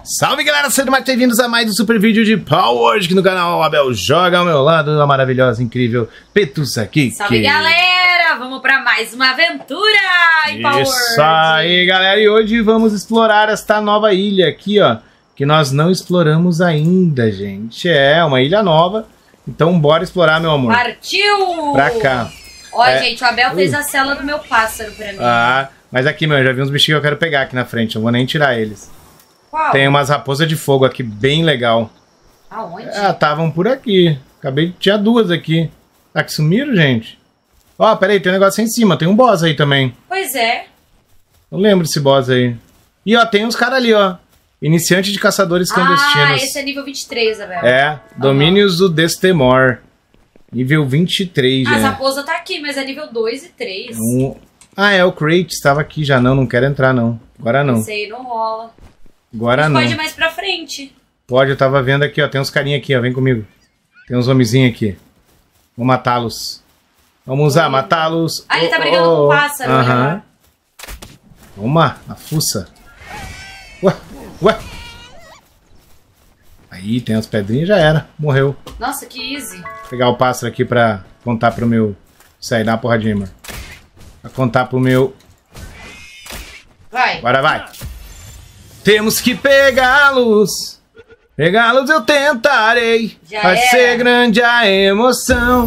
Salve galera, sejam mais bem-vindos a mais um super vídeo de Power aqui no canal. Abel joga ao meu lado, a maravilhosa, incrível Petussa aqui. Salve galera, vamos pra mais uma aventura em Power. Isso aí galera, e hoje vamos explorar esta nova ilha aqui, ó, que nós não exploramos ainda, gente. É uma ilha nova, então bora explorar, meu amor. Partiu! Pra cá. Ó, gente, o Abel fez a cela do meu pássaro pra mim. Ah, mas aqui, meu, eu já vi uns bichinhos que eu quero pegar aqui na frente, eu vou nem tirar eles. Qual? Tem umas raposas de fogo aqui, bem legal. Aonde? Ah, estavam por aqui. Tinha duas aqui. Ah, que sumiram, gente? Ó, peraí, tem um negócio aí em cima. Tem um boss aí também. Pois é. Não lembro desse boss aí. E ó, tem uns caras ali, ó. Iniciante de caçadores clandestinos. Ah, esse é nível 23, Abel. É, Domínios do Destemor. Nível 23, A gente. raposa tá aqui, mas é nível 2 e 3. Ah, é, o Crate estava aqui já. Não quero entrar, não. Agora não. Esse aí não rola. Agora não. Pode ir mais pra frente. Pode, eu tava vendo aqui, ó. Tem uns carinha aqui, ó. Vem comigo. Tem uns homenzinhos aqui. Vou matá-los. Vamos usar, matá-los. Ah, ele tá brigando com o pássaro, Aham. né? Toma, a fuça. Ué. Aí, tem as pedrinhas, já era. Morreu. Nossa, que easy. Vou pegar o pássaro aqui pra contar pro meu... Isso aí, dá uma porradinha, mano. Pra contar pro meu... Vai. Agora vai. Temos que pegá-los. Pegá-los eu tentarei. Vai ser grande a emoção.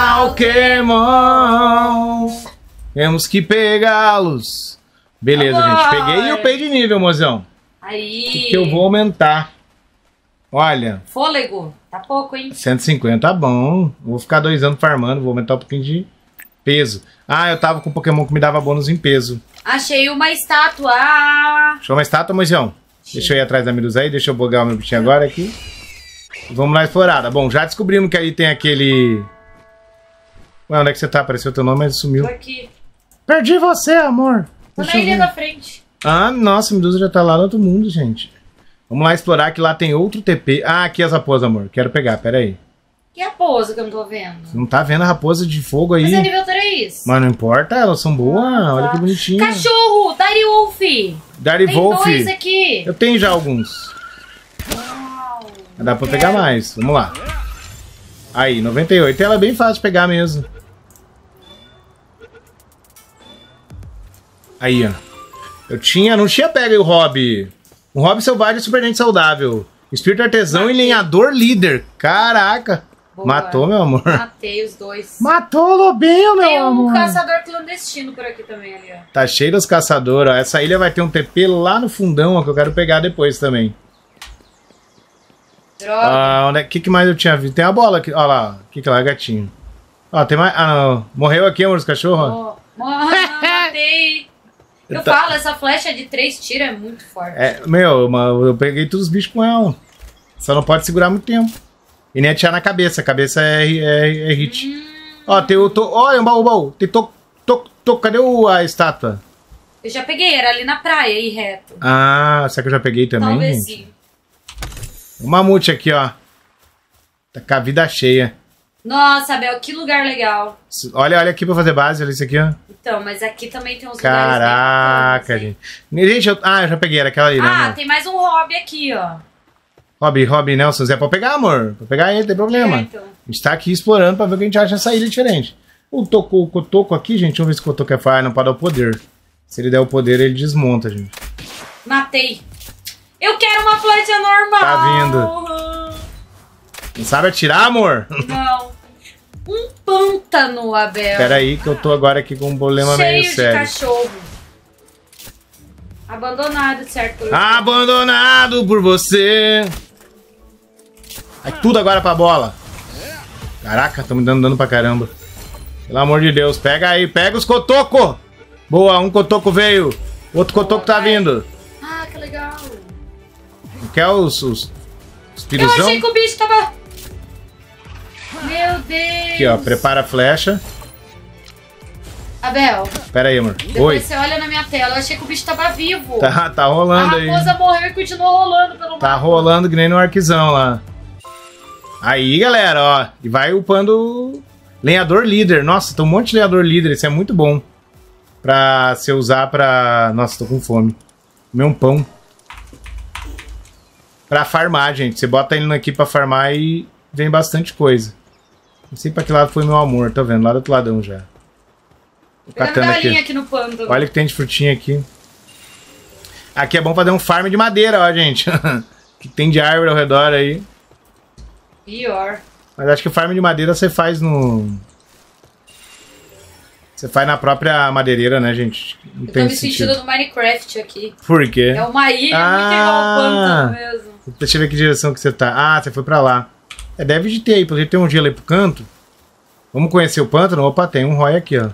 Pokémon. Temos que pegá-los. Beleza, gente. Peguei e upei de nível, mozão. Aí. Que eu vou aumentar. Olha. Fôlego. Tá pouco, hein? 150 tá bom. Vou ficar 2 anos farmando. Vou aumentar um pouquinho de peso. Ah, eu tava com um Pokémon que me dava bônus em peso. Achei uma estátua. Achou uma estátua, mozão? Deixa eu ir atrás da Medusa aí. Deixa eu bugar o meu bichinho agora aqui. Vamos lá, explorada. Bom, já descobrimos que aí tem aquele... Ué, onde é que você tá? Apareceu teu nome, mas sumiu. Tô aqui. Perdi você, amor. Tô na ilha da frente. Ah, nossa, a Medusa já tá lá no outro mundo, gente. Vamos lá explorar, que lá tem outro TP. Ah, aqui as raposas, amor. Quero pegar, pera aí. Que raposa que eu não tô vendo? Você não tá vendo a raposa de fogo aí? Mas é nível 3. Mas não importa, elas são boas. Olha que bonitinho. Cachorro! Dire Wolf! Dari Wolf. Tem 2 aqui. Eu tenho já alguns. Uau, Dá pra pegar mais. Vamos lá. Aí, 98. Ela é bem fácil de pegar mesmo. Aí, ó. Não tinha pega o hobby. Um hobby selvagem surpreendente saudável. Espírito artesão e lenhador líder. Caraca. Boa. Matou, meu amor. Matei os dois. Matou o lobinho, meu Tem amor. um caçador clandestino por aqui também, ali, ó. Tá cheio dos caçadores, ó. Essa ilha vai ter um TP lá no fundão, ó, que eu quero pegar depois também. Droga. Ah, que mais eu tinha visto? Tem a bola aqui. Ó lá. O que lá, gatinho? Ó, tem mais... Ah, não. Morreu aqui, amor, os cachorros? Matei. Eu falo, essa flecha de 3 tiros é muito forte. É, meu, eu peguei todos os bichos com ela. Só não pode segurar muito tempo. E nem atirar na cabeça. A cabeça é hit. Ó, tem o... Olha, um baú. Tem cadê a estátua? Eu já peguei, era ali na praia, aí reto. Ah, será que eu já peguei também, Talvez gente? sim. O mamute aqui, ó. Tá com a vida cheia. Nossa, Abel, que lugar legal. Olha aqui pra fazer base, olha isso aqui, ó. Então, mas aqui também tem uns Caraca, lugares bem gente. Gente, eu já peguei, era aquela ali, né, Ah, amor? tem mais um hobby aqui, ó. Hobby Nelson, Zé, pode pegar, amor. Pode pegar ele, não tem problema. Certo. A gente tá aqui explorando pra ver o que a gente acha nessa ilha diferente. O Cotoco aqui, gente, vamos ver se o Cotoco é fire, não pode dar o poder. Se ele der o poder, ele desmonta, gente. Matei. Eu quero uma flecha normal. Tá vindo. Não sabe atirar, amor? Não. Um pântano, Abel. Pera aí, que eu tô agora aqui com um problema meio Cheio de sério. cachorro. Abandonado, certo? Abandonado por você. Vai tudo agora pra bola. Caraca, estão me dando dano pra caramba. Pelo amor de Deus, pega aí, pega os Cotoco. Boa, um Cotoco veio. Outro Cotoco tá vindo. Ah, que legal. Quer os piruzão? Eu achei que o bicho tava... Meu Deus. Aqui, ó, prepara a flecha. Abel, Pera aí, amor. depois Oi. você olha na minha tela. Eu achei que o bicho tava vivo. Tá rolando A aí. raposa morreu e continuou rolando pelo Tá mapa. rolando que nem no arquizão lá. Aí, galera, ó. E vai upando lenhador líder. Nossa, tem um monte de lenhador líder. Isso é muito bom. Pra você usar pra... Nossa, tô com fome. Comer um pão. Pra farmar, gente. Você bota ele aqui pra farmar e vem bastante coisa. Não sei pra que lado foi meu amor. Tô vendo, lá do outro ladão já. Tô catando aqui no pântano. Olha o que tem de frutinha aqui. Aqui é bom fazer um farm de madeira, ó, gente. Que tem de árvore ao redor aí. Pior. Mas acho que o farm de madeira você faz no... Você faz na própria madeireira, né, gente? Não Eu tem tô me sentido. sentindo no Minecraft aqui. Por quê? É uma ilha muito igual ao pântano mesmo. Deixa eu ver que direção que você tá. Ah, você foi pra lá. É, deve de ter aí. Poderia ter um gelo aí pro canto. Vamos conhecer o pântano? Opa, tem um Roy aqui, ó.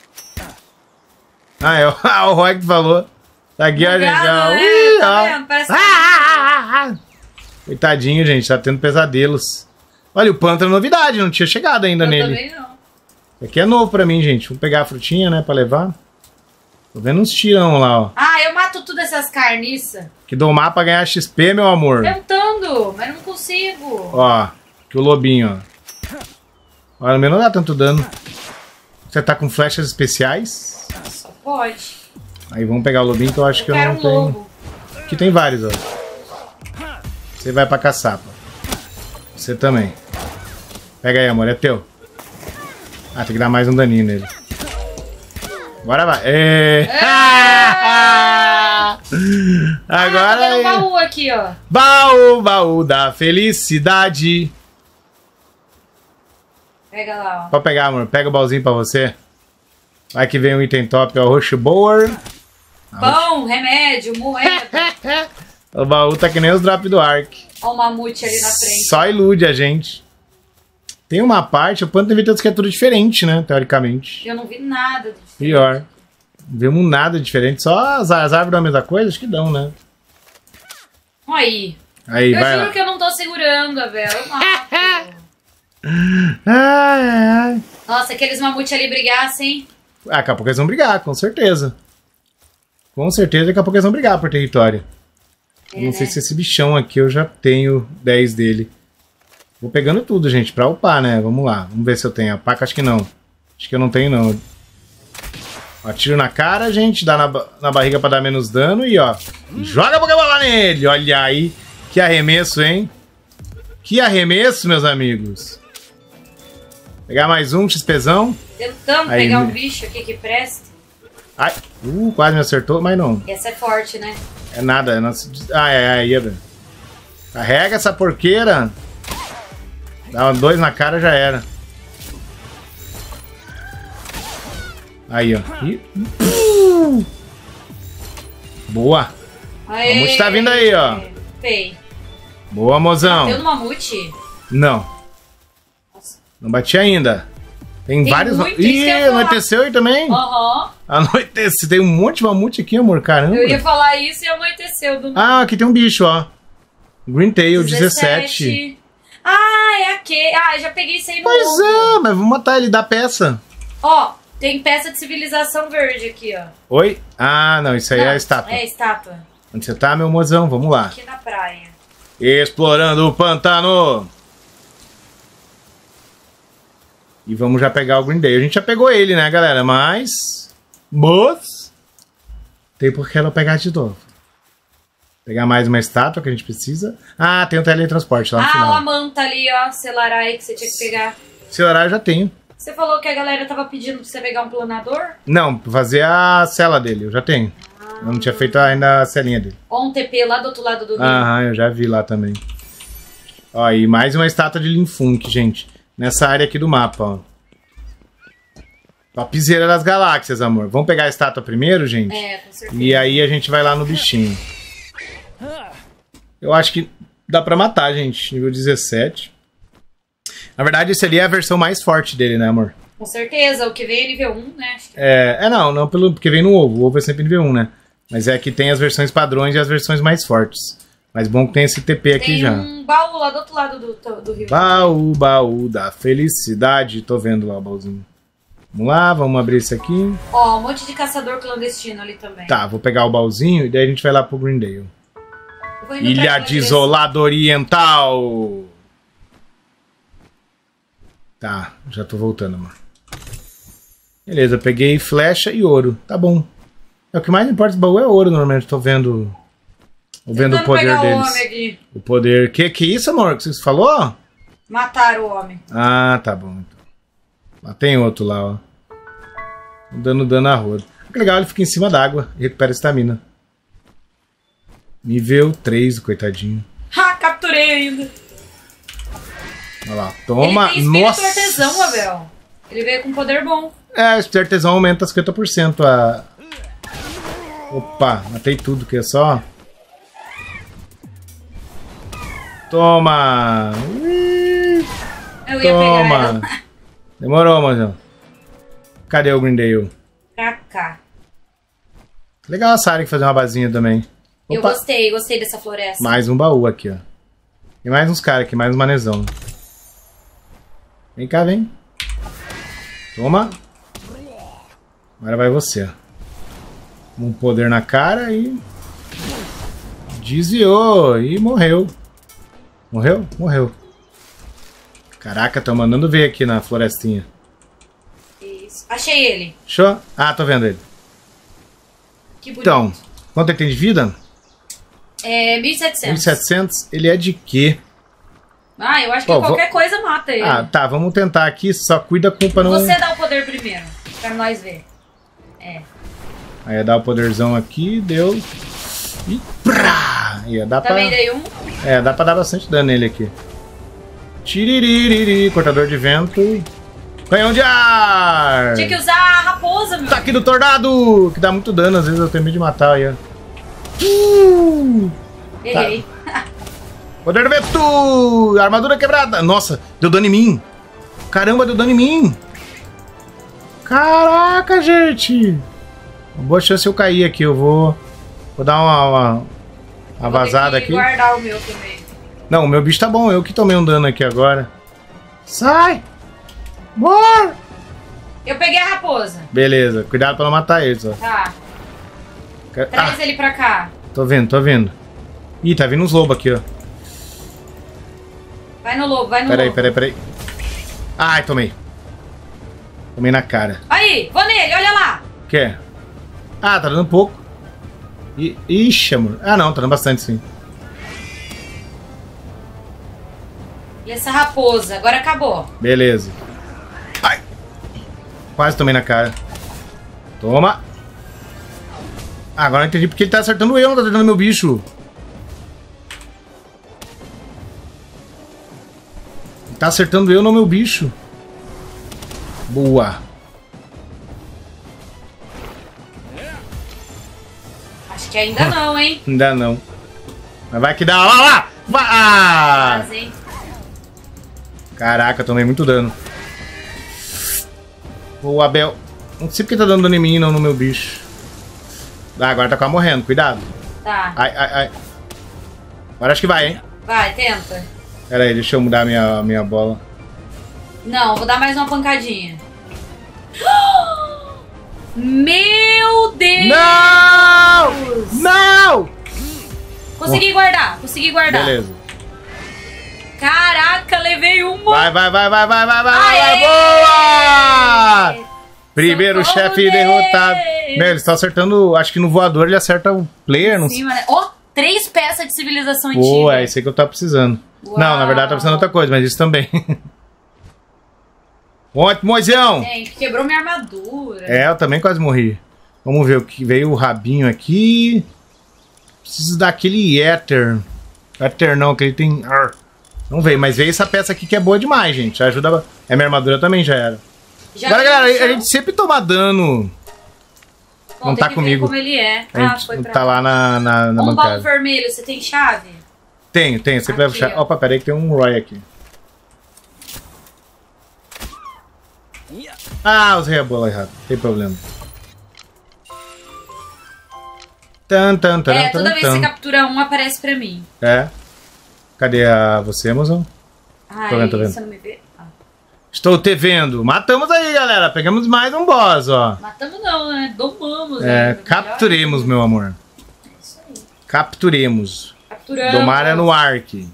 Ah, é o Roy que falou. Tá aqui, ó, gente. Ó. Né? Ui, Tá ó. vendo? Parece Coitadinho, gente. Tá tendo pesadelos. Olha, o pântano é novidade. Não tinha chegado ainda eu nele. também não. Isso aqui é novo pra mim, gente. Vamos pegar a frutinha, né, pra levar. Tô vendo uns tirão lá, ó. Ah, eu mato tudo essas carniças. Que dou mapa pra ganhar XP, meu amor. Tentando, mas não consigo. Ó, que o lobinho, ó. Olha, no meu não dá tanto dano. Você tá com flechas especiais? Só pode. Aí vamos pegar o lobinho que eu acho que eu quero não um tenho. lobo. Aqui tem vários, ó. Você vai pra caçapa. Você também. Pega aí, amor, é teu. Ah, tem que dar mais um daninho nele. Bora, vai. Agora tem um baú aqui, ó. Baú da felicidade. Pega lá, ó. Pode pegar, amor. Pega o baúzinho pra você. Vai que vem um item top, ó. Roxo Bower. Pão, remédio, moeda. O baú tá que nem os drops do Ark. Ó o mamute ali na frente. Só ilude a gente. Tem uma parte, o pântano devia ter que é tudo diferente, né? Teoricamente. Eu não vi nada de diferente. Pior. Não vimos nada diferente. Só as árvores da mesma coisa, acho que dão, né? Aí. Aí, Eu vai juro lá. que eu não tô segurando a vela. Eu mato. Ai. Nossa, aqueles mamutes ali brigassem. Ah, daqui a pouco eles vão brigar, com certeza. Com certeza, daqui a pouco eles vão brigar por território. É, Não sei né? se esse bichão aqui eu já tenho 10 dele. Vou pegando tudo, gente, pra upar, né? Vamos lá. Vamos ver se eu tenho. A paca, acho que não. Acho que eu não tenho, não. Ó, tiro na cara, gente. Dá na barriga pra dar menos dano. E, ó, joga a Pokébola nele. Olha aí. Que arremesso, hein? Que arremesso, meus amigos. Pegar mais um XPzão. Tentando Aí, pegar um né? bicho aqui que presta. Ai, quase me acertou, mas não. Essa é forte, né? É nada, é nossa... Hidra. Carrega essa porqueira. Dá dois na cara, já era. Aí, ó. Boa. Aê, mamute tá vindo aí, ó. Pei. Boa, mozão. Deu no mamute? Não. Nossa. Não bati ainda. Tem vários... muito, isso que eu Ih, ia falar. anoiteceu aí também? Aham. Anoiteceu. Tem um monte de mamute aqui, amor. Caramba. Eu ia falar isso e anoiteceu do Ah, aqui tem um bicho, ó. Green Tail 17. Ah, é aquele. Ah, eu já peguei isso aí no Pois ombro. é, mas vamos matar ele, dá peça. Ó, tem peça de civilização verde aqui, ó. Oi? Ah, não, isso aí é a estátua. É estátua. Onde você tá, meu mozão? Vamos lá. Aqui na praia. Explorando o pântano. E vamos já pegar o Green Day. A gente já pegou ele, né, galera? Mas... tem por que ela pegar de novo. Pegar mais uma estátua que a gente precisa. Ah, tem o teletransporte lá no Ah, final. o Amanta ali, ó. Celarai que você tinha que pegar. Esse horário eu já tenho. Você falou que a galera tava pedindo pra você pegar um planador? Não, pra fazer a cela dele, eu já tenho. Eu não tinha feito ainda a celinha dele. Ó, um TP lá do outro lado do rio. Aham, eu já vi lá também. Ó, e mais uma estátua de Linfunk, gente. Nessa área aqui do mapa, ó. Topzera das galáxias, amor. Vamos pegar a estátua primeiro, gente? É, com certeza. E aí a gente vai lá no bichinho. Eu acho que dá pra matar, gente. Nível 17. Na verdade, esse ali é a versão mais forte dele, né, amor? Com certeza, o que veio é nível 1, né? Não porque vem no ovo. O ovo é sempre nível 1, né? Mas é que tem as versões padrões e as versões mais fortes. Mas bom que tem esse TP aqui Tem já. um baú lá do outro lado do rio. Baú da felicidade. Tô vendo lá o baúzinho. Vamos lá, vamos abrir esse aqui. Ó, um monte de caçador clandestino ali também. Tá, vou pegar o baúzinho e daí a gente vai lá pro Greendale. Eu vou indo pra Ilha aquela Desolada Oriental. Tá, já tô voltando, amor. Beleza, peguei flecha e ouro. Tá bom. É o que mais importa do baú é ouro, normalmente. Tô vendo Vou vendo o poder deles. O poder... Que isso, amor? Que você falou? Mataram o homem. Ah, tá bom. Então. Lá tem outro lá, ó. Dando dano a roda. Que legal, ele fica em cima d'água e recupera estamina. Nível 3, coitadinho. Ha, capturei ainda. Olha lá, toma. Ele tem espírito artesão, Abel. Ele veio com poder bom. É, o espírito artesão aumenta 50% a... Opa, matei tudo, que é só... Toma! Eu ia pegar ela. Demorou, Mozão. Cadê o Greendale? Pra cá. Legal a Sari fazer uma basinha também. Eu Opa. gostei dessa floresta. Mais um baú aqui, ó. Tem mais uns caras aqui, mais um manezão. Vem cá, vem. Toma. Agora vai você, ó. Um poder na cara e... Desviou e morreu. Morreu? Morreu. Caraca, tô mandando ver aqui na florestinha. Isso. Achei ele. Show? Ah, tô vendo ele. Que bonito. Então, quanto ele tem de vida? É 1.700. 1.700. Ele é de quê? Ah, eu acho que qualquer coisa mata ele. Ah, tá. Vamos tentar aqui. Só cuida com pra não... Você dá o poder primeiro, pra nós ver. É. Aí dá o poderzão aqui, deu. E prá! Aí, dá Também dei um. É, dá pra dar bastante dano nele aqui. Tiriririri, cortador de vento. Canhão de ar! Tinha que usar a raposa, meu. Ataque do tornado! Que dá muito dano, às vezes eu tenho medo de matar aí, ó. Errei. Tá. Poder do vento! Armadura quebrada! Nossa, deu dano em mim! Caramba, deu dano em mim! Caraca, gente! Uma boa chance eu cair aqui, eu vou dar uma vazada aqui. Vou guardar o meu também. Não, o meu bicho tá bom, eu que tomei um dano aqui agora. Sai! Morre! Eu peguei a raposa. Beleza, cuidado pra não matar ele, só. Tá. Traz ele pra cá. Tô vendo, tô vendo. Ih, tá vindo uns lobos aqui, ó. Vai no lobo, vai no lobo. Peraí. Ai, tomei. Tomei na cara. Aí, vou nele, olha lá. Quer? Ah, tá dando pouco. Ixi, amor. Ah, não, tá dando bastante, sim. E essa raposa, agora acabou. Beleza. Ai. Quase tomei na cara. Toma. Ah, agora eu entendi porque ele tá acertando eu, não tá acertando meu bicho. Ele tá acertando eu, não meu bicho. Boa. Acho que ainda não, hein? Ainda não. Mas vai que dá. Olha lá! Vai! Ah! Quase, hein? Caraca, tomei muito dano. O Abel. Não sei porque tá dando dano em mim e não no meu bicho. Ah, agora tá quase morrendo, cuidado. Tá. Ai. Agora acho que vai, hein? Vai, tenta. Pera aí, deixa eu mudar minha bola. Não, vou dar mais uma pancadinha. Meu Deus! Não! Não! Consegui guardar. Beleza. Caraca, levei uma. Vai. Aê! Boa! Primeiro Socorro chefe derrotado. Meu, ele está acertando. Acho que no voador ele acerta o player. Não sei. Ó, 3 peças de civilização antiga. Boa, é isso aí que eu tava precisando. Uau. Não, na verdade eu tava precisando de outra coisa, mas isso também. Ótimo, Moisão! Gente, quebrou minha armadura. É, eu também quase morri. Vamos ver o que veio o rabinho aqui. Preciso daquele éter. Éter não, que ele tem. Não veio, mas veio essa peça aqui que é boa demais, gente. Já ajuda. É, minha armadura também já era. Agora, galera, a gente sempre toma dano. Bom, não tem tá que comigo. ver como ele é. A gente Foi pra tá lá na um bancada. baú vermelho, você tem chave? Tenho. Sempre vai puxar. Ó. Opa, peraí que tem um Roy aqui. Ah, usei a bola errado. Não tem problema. Toda vez que você captura um, aparece pra mim. É. Cadê você, mozão? Ai, Tô vendo. você não me vê? Ah. Estou te vendo. Matamos aí, galera. Pegamos mais um boss, ó. Matamos não, né? Domamos. Capturemos, meu amor. É isso aí. Capturemos. Capturamos. Domar é no Ark.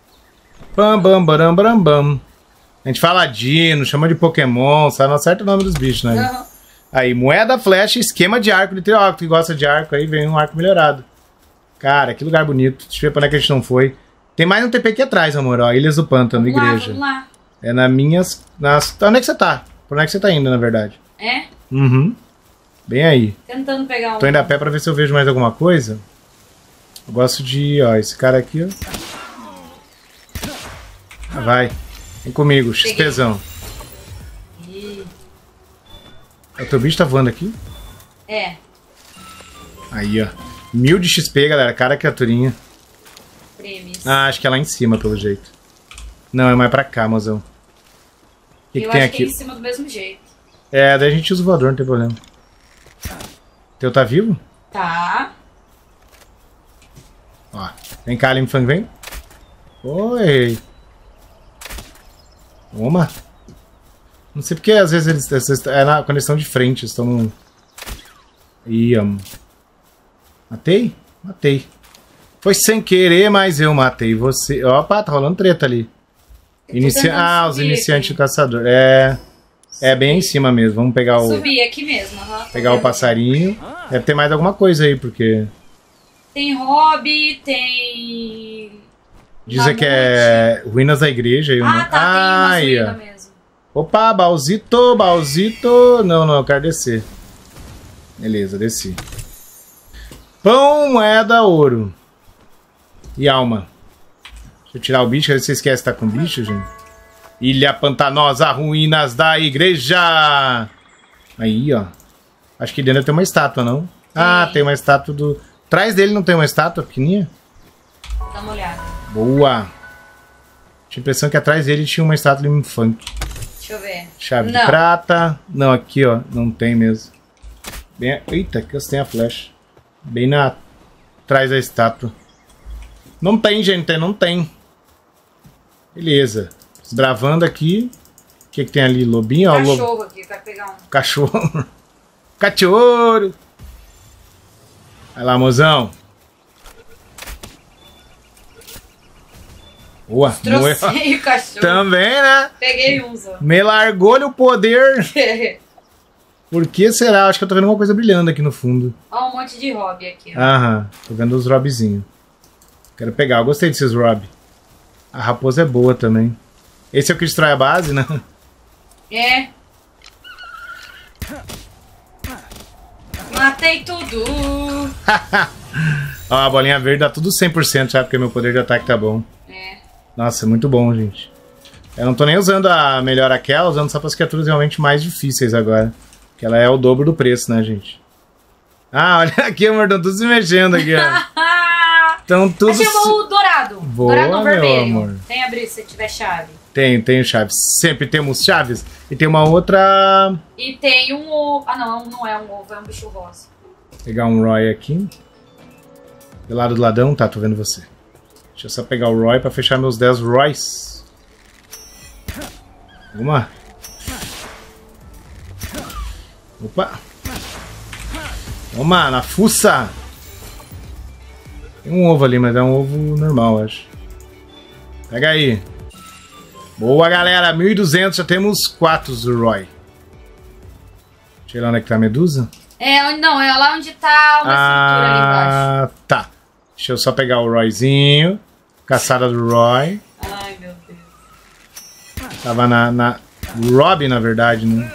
Bam. A gente fala Dino, chama de Pokémon, sabe? Não acerta o nome dos bichos, né? Uhum. Aí, moeda, flecha, esquema de arco, literal. Que gosta de arco, aí vem um arco melhorado. Cara, que lugar bonito. Deixa eu ver pra onde é que a gente não foi. Tem mais um TP aqui atrás, amor. Ó, Ilhas do Pântano, igreja. Vamos lá. É na minhas... Onde é que você tá? Por onde é que você tá indo, na verdade? É? Uhum. Bem aí. Tentando pegar um. Tô indo a pé pra ver se eu vejo mais alguma coisa. Eu gosto de... Ó, esse cara aqui, ó. Ah, vai. Vem comigo, XPzão. O teu bicho tá voando aqui? É. Aí, ó. 1000 de XP, galera. Cara, criaturinha. Prêmios. Ah, acho que é lá em cima, pelo jeito. Não, é mais pra cá, mozão. O que tem aqui? Que é em cima do mesmo jeito. É, daí a gente usa o voador, não tem problema. Teu tá vivo? Tá. Ó. Vem cá, Limfang, vem. Oi. Toma. Não sei porque às vezes eles é na conexão de frente, eles estão... Ih, matei? Matei. Foi sem querer, mas eu matei você. Opa, tá rolando treta ali. Os iniciantes do caçador. É bem em cima mesmo. Vamos pegar o... Subir aqui mesmo. Pegar o passarinho. Deve ter mais alguma coisa aí, porque... Tem hobby, tem... Dizem que é ruínas da igreja. Aí, tá, tem umas ruínas mesmo. Opa, baúzito, baúzito. Não, eu quero descer. Beleza, desci. Pão, moeda, ouro. E alma. Deixa eu tirar o bicho, você esquece que tá com bicho, gente. Ilha Pantanosa, ruínas da igreja. Aí, ó. Acho que dentro tem uma estátua, não? Ah, tem uma estátua do... Atrás dele não tem uma estátua pequenininha? Dá uma olhada. Boa. Tinha a impressão que atrás dele tinha uma estátua de um funk. Deixa eu ver. Chave de prata. Não, aqui, ó. Não tem mesmo. Bem... Eita, aqui eu tenho a flecha. Bem na... atrás da estátua. Não tem, gente. Não tem. Beleza. Desbravando aqui. O que tem ali? Lobinho? Cachorro aqui. Quero pegar um. Cachorro. Cachorro. Vai lá, mozão. Boa. Trouxei o cachorro. Também, né? Peguei um só. Me largou-lhe o poder. Por que será? Acho que eu tô vendo alguma coisa brilhando aqui no fundo. Ó, um monte de hobby aqui. Ó. Aham. Tô vendo os robzinhos. Quero pegar. Eu gostei desses rob. A raposa é boa também. Esse é o que destrói a base, né? É. Matei tudo. Ó, a bolinha verde dá tudo 100% já, porque meu poder de ataque tá bom. É. Nossa, muito bom, gente. Eu não tô nem usando a melhor aquela, usando só para as criaturas realmente mais difíceis agora. Que ela é o dobro do preço, né, gente? Ah, olha aqui, amor, estão tudo se mexendo aqui, ó. Estão tudo... Achei o dourado. Boa, dourado ou vermelho. meu amor. Tem abrir se tiver chave. Tenho chaves. Sempre temos chaves. E tem uma outra... E tem um ovo. Ah, não é um ovo, é um bicho rosa. Vou pegar um Roy aqui. Do lado do ladrão, tá, tô vendo você. Deixa eu só pegar o Roy pra fechar meus 10 Roys. Vamos lá. Opa. Vamos lá, na fuça. Tem um ovo ali, mas é um ovo normal, acho. Pega aí. Boa, galera. 1.200, já temos 4 Roy. Deixa eu ver onde é que tá a medusa. Não, é lá onde tá uma estrutura ali embaixo. Tá. Deixa eu só pegar o Royzinho. Caçada do Roy. Ai, meu Deus. Tava na Robin, na verdade, né?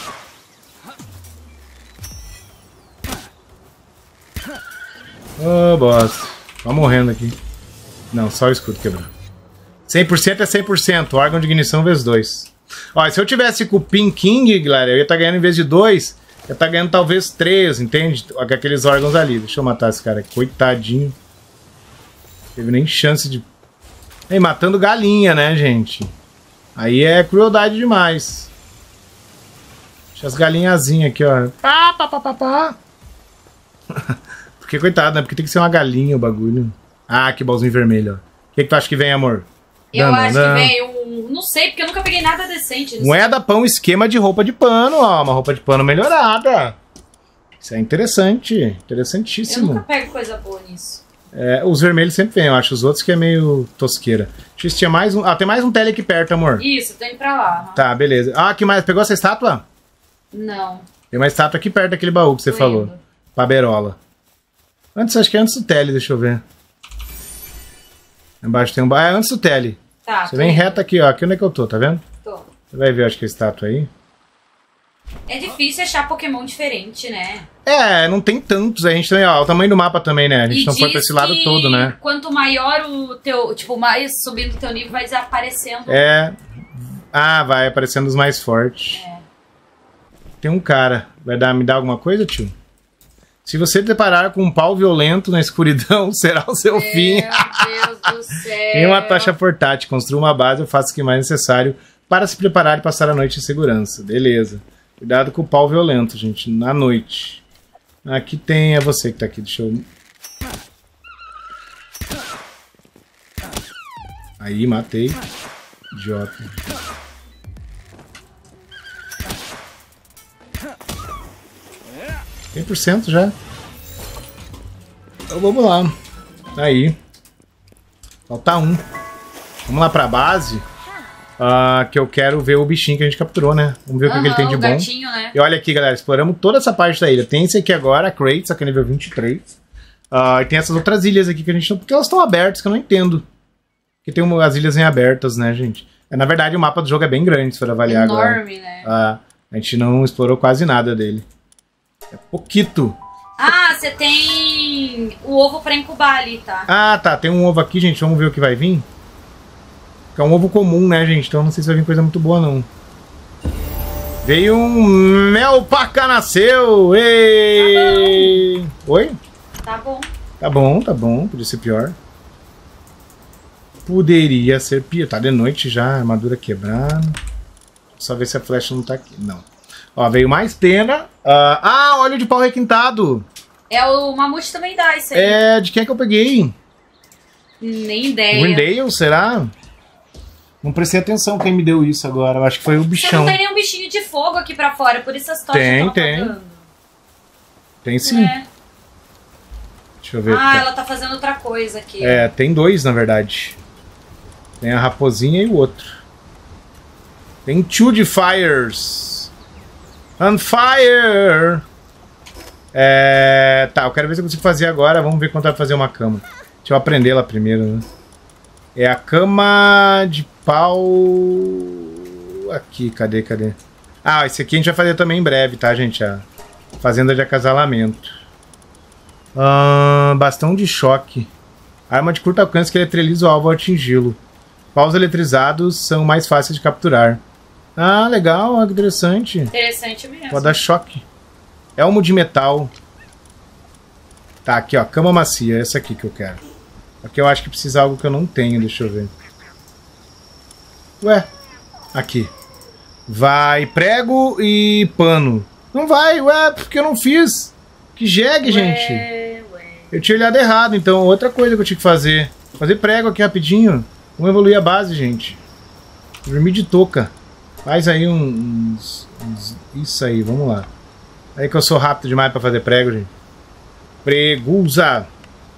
Ô, bosta. Tá morrendo aqui. Não, só o escudo quebrou. 100% é 100%. Órgão de ignição vezes 2. Ó, se eu tivesse com o Pin King, galera, eu ia estar ganhando em vez de 2, eu ia estar ganhando talvez 3, entende? Aqueles órgãos ali. Deixa eu matar esse cara aqui. Coitadinho. Não teve nem chance de... Ei, matando galinha, né, gente? Aí é crueldade demais. Deixa as galinhazinhas aqui, ó. Pá. Porque, coitado, né? Porque tem que ser uma galinha o bagulho. Ah, que bolzinho vermelho, ó. O que tu acha que vem, amor? Eu acho que vem um... Não sei, porque eu nunca peguei nada decente. Moeda, pão, esquema de roupa de pano, ó. Uma roupa de pano melhorada. Isso é interessante. Interessantíssimo. Eu nunca pego coisa boa nisso. É, os vermelhos sempre vêm, eu acho. Os outros que é meio tosqueira. Deixa eu ver se tinha mais um... Ah, tem mais um tele aqui perto, amor. Isso, tô indo pra lá. Tá, beleza. Ah, que mais? Pegou essa estátua? Não. Tem uma estátua aqui perto daquele baú que você falou. Paberola. Antes, acho que é antes do tele, deixa eu ver. Embaixo tem um bar. É antes do tele. Tá. Você vem reto aqui, ó. Aqui onde é que eu tô, tá vendo? Tô. Você vai ver, acho que a estátua aí. É difícil achar Pokémon diferente, né? É, não tem tantos. A gente tem, ó, o tamanho do mapa também, né? A gente não foi pra esse lado todo, né? Quanto maior o teu... Tipo, mais subindo o teu nível, vai desaparecendo. É. Ah, vai aparecendo os mais fortes. É. Tem um cara. Me dar alguma coisa, tio? Se você deparar com um pau violento na escuridão, será o seu fim. Meu Deus do céu. Em uma tocha portátil, construa uma base, eu faço o que mais necessário para se preparar e passar a noite em segurança. Beleza. Cuidado com o pau violento, gente, na noite. Aqui tem... É você que tá aqui, deixa eu... Aí, matei. Idiota. Tem % já. Então vamos lá. Aí. Falta um. Vamos lá pra base. Que eu quero ver o bichinho que a gente capturou, né? Vamos ver o que ele tem de bom. Gatinho, né? E olha aqui, galera. Exploramos toda essa parte da ilha. Tem esse aqui agora, a Kratos, aqui é nível 23. E tem essas outras ilhas aqui que a gente não... Porque elas estão abertas, que eu não entendo. Porque tem as ilhas em abertas, né, gente? Na verdade, o mapa do jogo é bem grande, se for avaliar agora. Enorme, né? A gente não explorou quase nada dele. É pouquito. Ah, você tem o ovo pra incubar ali, tá? Ah, tá. Tem um ovo aqui, gente. Vamos ver o que vai vir. Que é um ovo comum, né, gente? Então não sei se vai vir coisa muito boa, não. Veio um Melpaca nasceu! Ei! Tá bom. Oi? Tá bom. Tá bom, tá bom. Podia ser pior. Poderia ser pior. Tá de noite já, armadura quebrada. Só ver se a flecha não tá aqui. Não. Ó, veio mais pena. Óleo de pau requintado. É, o Mamute também dá isso aí. É, de quem é que eu peguei? Nem ideia. Grindale, será? Não prestei atenção quem me deu isso agora. Eu acho que foi o bichão. Você não tem nenhum bichinho de fogo aqui pra fora, por isso as tochas Tem. apagando. Tem sim. É. Deixa eu ver. Ela tá fazendo outra coisa aqui. É, tem dois, na verdade. Tem a raposinha e o outro. Tem two de fires. On fire! Tá, eu quero ver se eu consigo fazer agora. Vamos ver quanto vai fazer uma cama. Deixa eu aprender ela primeiro, né? É a cama de pau... Aqui, cadê? Esse aqui a gente vai fazer também em breve, tá, gente? A fazenda de acasalamento. Bastão de choque. Arma de curto alcance que eletriza o alvo ao atingi-lo. Paus eletrizados são mais fáceis de capturar. Ah, legal, que interessante. Interessante mesmo. Pode dar choque. Elmo de metal. Tá, aqui ó, cama macia, essa aqui que eu quero. Aqui eu acho que precisa de algo que eu não tenho, deixa eu ver. Ué, aqui. Vai prego e pano. Não vai, ué, porque eu não fiz. Que jegue, gente. Eu tinha olhado errado, então outra coisa que eu tinha que fazer. Fazer prego aqui rapidinho. Vamos evoluir a base, gente. Dormir de touca. Faz aí isso aí, vamos lá. Aí que eu sou rápido demais pra fazer prego, gente. Pregusa.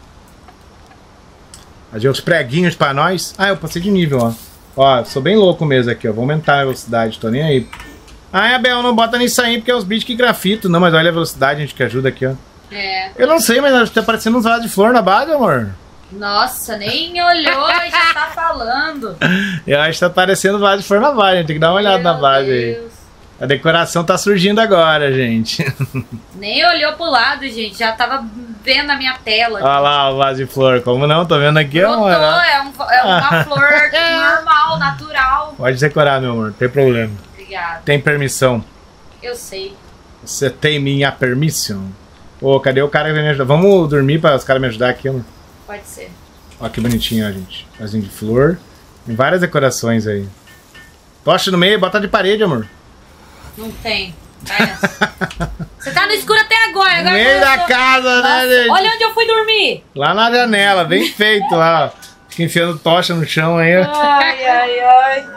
Fazer os preguinhos pra nós. Ah, eu passei de nível, ó. Ó, sou bem louco mesmo aqui, ó. Vou aumentar a velocidade, tô nem aí. Ah, Abel, não bota nisso aí porque é os bichos que grafitam. Não, mas olha a velocidade, gente, que ajuda aqui, ó. É. Eu não sei, mas tá parecendo uns vasos de flor na base, amor. Nossa, nem olhou e já tá falando. Eu acho que tá parecendo vaso de flor na base, gente. Tem que dar uma olhada na base aí. A decoração tá surgindo agora, gente. Nem olhou pro lado, gente. Já tava vendo a minha tela. Olha lá o vaso de flor. Como não? Tô vendo aqui, amor. É uma flor normal, natural. Pode decorar, meu amor. Não tem problema. Obrigada. Tem permissão. Eu sei. Você tem minha permissão. Ô, cadê o cara que vai me ajudar? Vamos dormir para os caras me ajudar aqui, amor? Pode ser. Ó que bonitinho, ó, gente. Vasinho de flor. Tem várias decorações aí. Tocha no meio, bota de parede, amor. Não tem. Vai nessa. Você tá no escuro até agora. No meio da casa, né, gente? Olha onde eu fui dormir. Lá na janela, bem feito lá. Fica enfiando tocha no chão aí. Ai.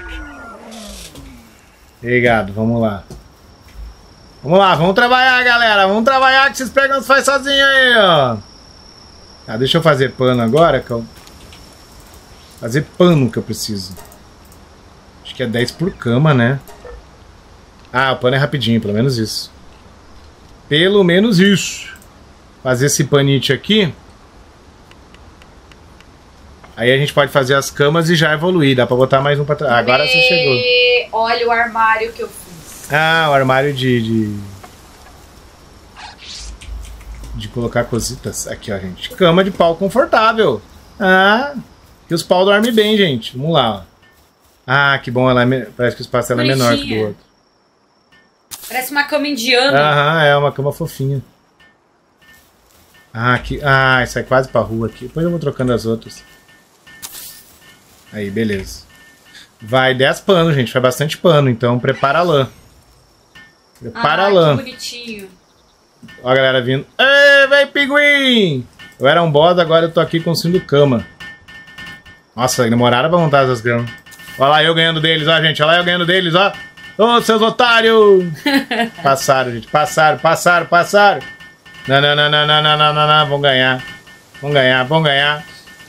Obrigado, vamos lá. Vamos lá, vamos trabalhar, galera. Vamos trabalhar que vocês pegam os faz sozinho aí, ó. Deixa eu fazer pano agora. Fazer pano que eu preciso. Acho que é 10 por cama, né? O pano é rapidinho, pelo menos isso. Pelo menos isso. fazer esse panite aqui. Aí a gente pode fazer as camas e já evoluir. Dá pra botar mais um pra trás. Agora você chegou. Olha o armário que eu fiz. Ah, o armário de colocar cositas. Aqui, ó, gente. Cama de pau confortável. Ah, que os pau dormem bem, gente. Vamos lá, ó. Ah, que bom. Parece que o espaço dela é menor que o do outro. Parece uma cama indiana. Aham, é uma cama fofinha. Ah, aqui. Ah, isso é quase pra rua aqui. Depois eu vou trocando as outras. Aí, beleza. Vai 10 panos, gente. Vai bastante pano. Então, prepara a lã. Prepara a lã. Que bonitinho. Ó a galera vindo. Ei, vem, pinguim! Eu era um boss, agora eu tô aqui construindo cama. Nossa, demoraram pra montar essas camas. Olha lá eu ganhando deles, ó, gente. Olha lá eu ganhando deles, ó. Ô, seus otários! Passaram, gente. Passaram. Não. Vão ganhar. Ganharam.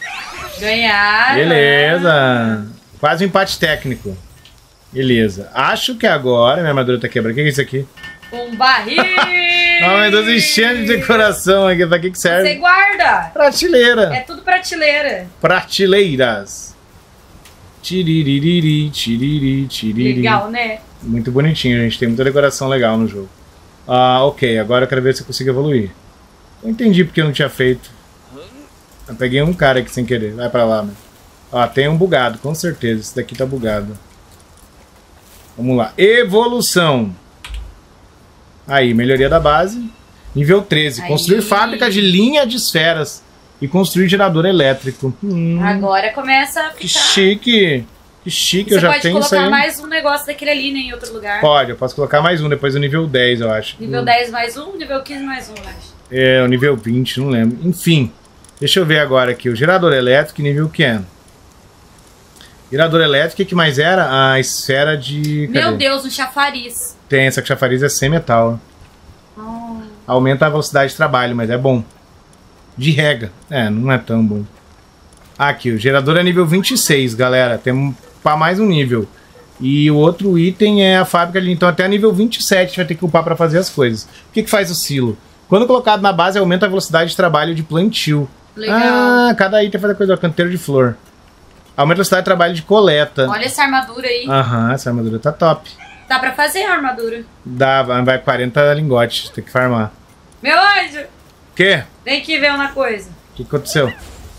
Beleza. Quase um empate técnico. Beleza. Acho que agora minha armadura tá quebrada. O que é isso aqui? Um barril! Não, mas tô enchendo de decoração aqui. Pra que serve? Você guarda. Prateleira. É tudo prateleira. Prateleiras. Tiririri. Legal, né? Muito bonitinho, gente. Tem muita decoração legal no jogo. Ah, ok. Agora eu quero ver se eu consigo evoluir. Eu entendi porque eu não tinha feito. Eu peguei um cara aqui sem querer. Vai pra lá, meu. Ó, tem um bugado, com certeza. Esse daqui tá bugado. Vamos lá. Evolução. Aí, melhoria da base. Nível 13. Aí. Construir fábrica de linha de esferas. E construir gerador elétrico. Agora começa a ficar... Que chique. Que chique, eu Você já pode tenho isso colocar aí. mais um negócio daquele ali, né, em outro lugar. Pode, eu posso colocar mais um, depois do nível 10, eu acho. Nível 10 mais um, nível 15 mais um, eu acho. É, o nível 20, não lembro. Enfim, deixa eu ver agora aqui. O gerador elétrico, nível que é? Gerador elétrico, o que mais era? A esfera de... Meu cadê? Deus, um chafariz. Tem, essa que chafariz é sem metal. Oh. Aumenta a velocidade de trabalho, mas é bom. De rega. É, não é tão bom. Aqui, o gerador é nível 26, galera. Temos para mais um nível. E o outro item é a fábrica de... Então até nível 27 a gente vai ter que upar para fazer as coisas. O que faz o silo? Quando colocado na base, aumenta a velocidade de trabalho de plantio. Legal. Ah, cada item faz a coisa. Canteiro de flor. Aumenta a velocidade de trabalho de coleta. Olha essa armadura aí. Aham, essa armadura tá top. Dá pra fazer a armadura. Dá, vai 40 lingotes. Tem que farmar. Meu anjo! O quê? Vem aqui ver uma coisa. O que aconteceu?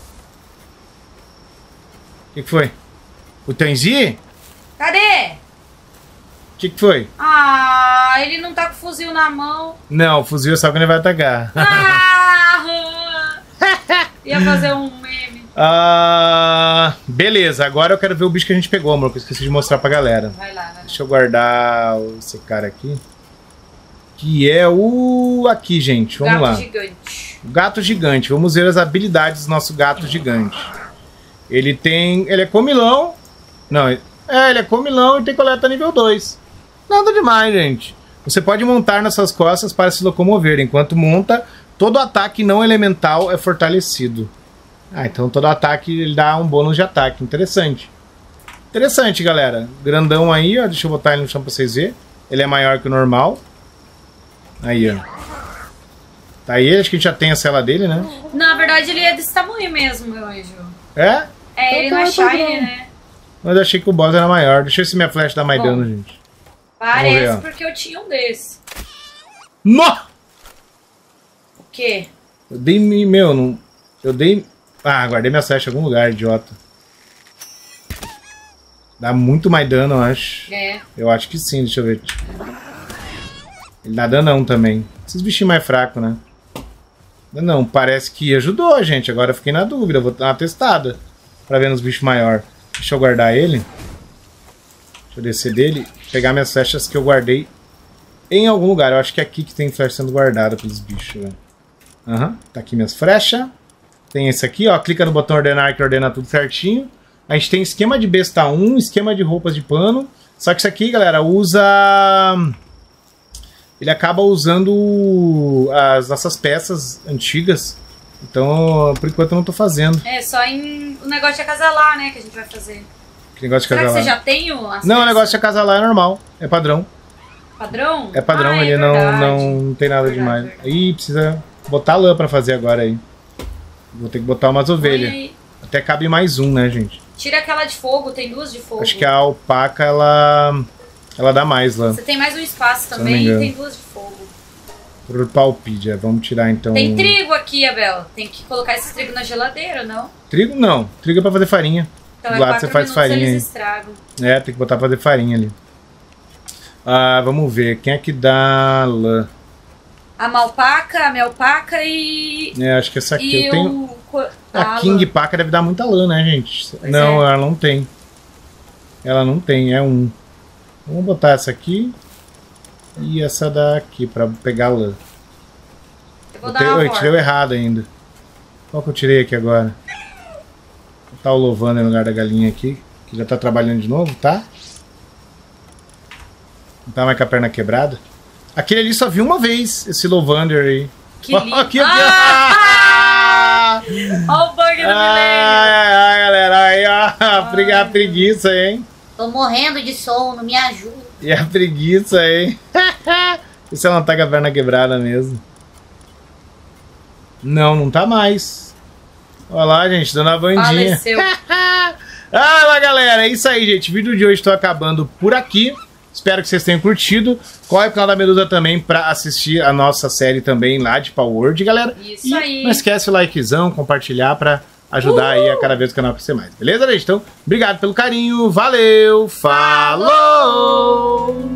O que foi? O Tenzi? Cadê? O que foi? Ah, ele não tá com o fuzil na mão. Não, o fuzil é só quando ele vai atacar. Ah! Ia fazer um meme. Beleza, agora eu quero ver o bicho que a gente pegou, amor, que eu esqueci de mostrar pra galera. Vai lá, vai. Deixa eu guardar esse cara aqui. Que é o... Aqui, gente, vamos lá. Gato gigante. O gato gigante. Vamos ver as habilidades do nosso gato gigante. Ele tem... Ele é comilão. Não, ele é comilão e tem coleta nível 2. Nada demais, gente. Você pode montar nas suas costas para se locomover. Enquanto monta, todo ataque não elemental é fortalecido. Ah, então todo ataque ele dá um bônus de ataque. Interessante. Interessante, galera. Grandão aí, ó. Deixa eu botar ele no chão pra vocês verem. Ele é maior que o normal. Aí, ó. Tá aí, acho que a gente já tem a cela dele, né? Na verdade, ele é desse tamanho mesmo, meu anjo. É? É, ele não é shiny, né? Mas eu achei que o boss era maior. Deixa eu ver se minha flecha dá mais Bom. dano, gente. Parece, ver, ó. porque eu tinha um desse. Nó! O quê? Eu dei... Meu, não... Eu dei... Ah, guardei minha flecha em algum lugar, idiota. Dá muito mais dano, eu acho. É. Eu acho que sim, deixa eu ver. Ele dá danão também. Esses bichinhos mais fracos, né? Não, parece que ajudou, gente. Agora eu fiquei na dúvida. Eu vou dar uma testada pra ver nos bichos maiores. Deixa eu guardar ele. Deixa eu descer dele. Pegar minhas flechas que eu guardei em algum lugar. Eu acho que é aqui que tem flecha sendo guardada pelos bichos, velho. Aham, tá aqui minhas flechas. Tem esse aqui, ó. Clica no botão ordenar que ordena tudo certinho. A gente tem esquema de besta 1, esquema de roupas de pano. Só que isso aqui, galera, usa... Ele acaba usando as nossas peças antigas. Então, por enquanto eu não tô fazendo. É, só em o negócio de acasalar, né, que a gente vai fazer. Que negócio de Será acasalar? que você já tem as Não, o peças? negócio de acasalar é normal. É padrão. Padrão? É padrão, Ah, é ele verdade. não tem nada Verdade, demais. verdade. Ih, precisa botar lã pra fazer agora aí. Vou ter que botar umas ovelhas. Até cabe mais um, né, gente? Tira aquela de fogo, tem 2 de fogo. Acho que a alpaca, ela dá mais lã. Você tem mais um espaço também e tem 2 de fogo. Palpídia, vamos tirar então... Tem trigo aqui, Abel. Tem que colocar esse trigo na geladeira, não? Trigo não, trigo é pra fazer farinha. Então do lado você faz farinha eles estragam. É, tem que botar pra fazer farinha ali. Vamos ver, quem é que dá lã? A malpaca, a melpaca e... Acho que essa aqui eu tenho... A lã. King Paca deve dar muita lã, né, gente? Pois não, é. ela não tem. Ela não tem, é um. Vamos botar essa aqui e essa daqui pra pegar lã. Eu vou dar uma Eu tirei o errado ainda. Qual que eu tirei aqui agora? Vou botar o Lovander no lugar da galinha aqui, que já tá trabalhando de novo, tá? Não tá mais com a perna quebrada. Aquele ali só viu uma vez, esse Lovander aí. Que lindo. Aqui, Olha o bug do milênio. Galera, aí, ó, a preguiça, hein? Tô morrendo de sono, me ajuda. E a preguiça, hein? E se ela não tá com a perna quebrada mesmo? Não tá mais. Olha lá, gente, dando a bandinha. Faleceu. Lá, galera, é isso aí, gente. O vídeo de hoje tô acabando por aqui. Espero que vocês tenham curtido. Corre pro canal da Medusa também pra assistir a nossa série também lá de Palworld, galera. Isso aí. Não esquece o likezão, compartilhar pra ajudar aí a cada vez o canal crescer mais. Beleza, gente? Então, obrigado pelo carinho. Valeu. Falou!